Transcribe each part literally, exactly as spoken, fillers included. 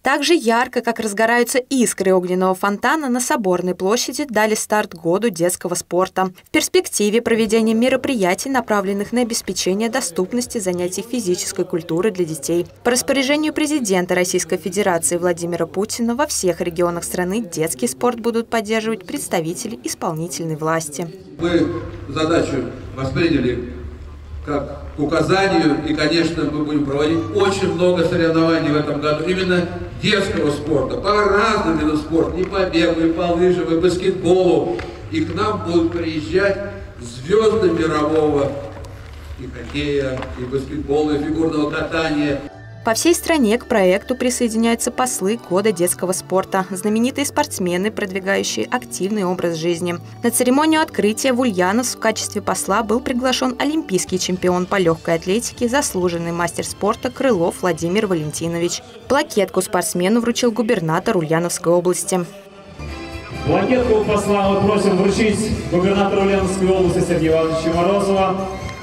Также ярко, как разгораются искры огненного фонтана на Соборной площади, дали старт году детского спорта. В перспективе проведения мероприятий, направленных на обеспечение доступности занятий физической культуры для детей. По распоряжению президента Российской Федерации Владимира Путина во всех регионах страны детский спорт будут поддерживать представители исполнительной власти. Мы задачу восприняли как к указанию, и, конечно, мы будем проводить очень много соревнований в этом году именно детского спорта, по разным видам спорта, и по бегу, и по лыжам, и баскетболу. И к нам будут приезжать звезды мирового и хоккея, и баскетбола, и фигурного катания. По всей стране к проекту присоединяются послы года детского спорта, знаменитые спортсмены, продвигающие активный образ жизни. На церемонию открытия в Ульяновск в качестве посла был приглашен олимпийский чемпион по легкой атлетике, заслуженный мастер спорта Крылов Владимир Валентинович. Плакетку спортсмену вручил губернатор Ульяновской области. Плакетку у посла мы просим вручить губернатору Ульяновской области Сергею Ивановичу Морозову.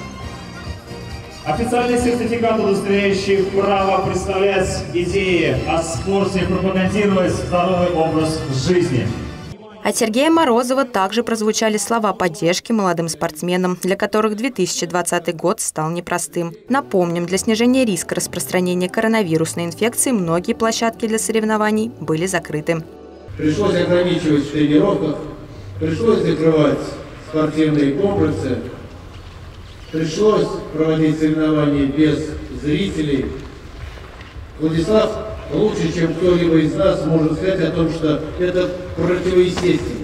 Официальный сертификат, удостоверяющий право представлять идеи о спорте и пропагандировать здоровый образ жизни. От Сергея Морозова также прозвучали слова поддержки молодым спортсменам, для которых две тысячи двадцатый год стал непростым. Напомним, для снижения риска распространения коронавирусной инфекции многие площадки для соревнований были закрыты. Пришлось ограничивать в тренировках, пришлось закрывать спортивные комплексы. Пришлось проводить соревнования без зрителей. Владислав лучше, чем кто-либо из нас, может сказать о том, что это противоестественно.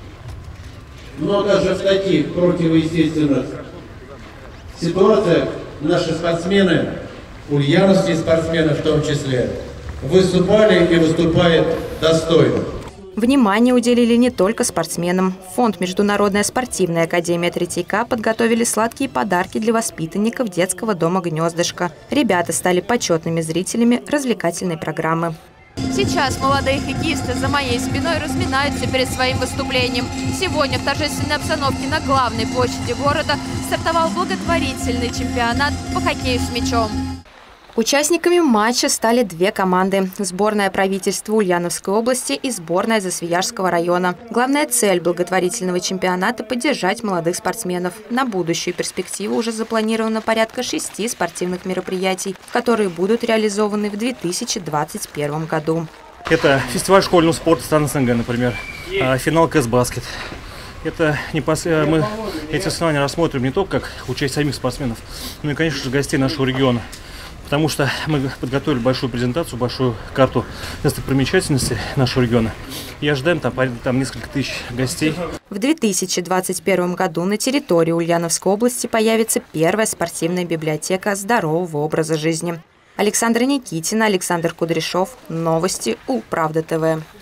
Но даже в таких противоестественных ситуациях наши спортсмены, ульяновские спортсмены в том числе, выступали и выступают достойно. Внимание уделили не только спортсменам. Фонд «Международная спортивная академия Третьяка» подготовили сладкие подарки для воспитанников детского дома «Гнездышко». Ребята стали почетными зрителями развлекательной программы. Сейчас молодые хоккеисты за моей спиной разминаются перед своим выступлением. Сегодня в торжественной обстановке на главной площади города стартовал благотворительный чемпионат по хоккею с мячом. Участниками матча стали две команды – сборная правительства Ульяновской области и сборная Засвияжского района. Главная цель благотворительного чемпионата – поддержать молодых спортсменов. На будущую перспективу уже запланировано порядка шести спортивных мероприятий, которые будут реализованы в две тысячи двадцать первом году. Это фестиваль школьного спорта стран СНГ, например, финал КС-баскет. Это не пос... Мы эти соревнования рассмотрим не только как участие самих спортсменов, но и, конечно же, гостей нашего региона. Потому что мы подготовили большую презентацию, большую карту достопримечательностей нашего региона. И ожидаем там, там несколько тысяч гостей. В две тысячи двадцать первом году на территории Ульяновской области появится первая спортивная библиотека здорового образа жизни. Александра Никитина, Александр Кудряшов. Новости УЛправда ТВ.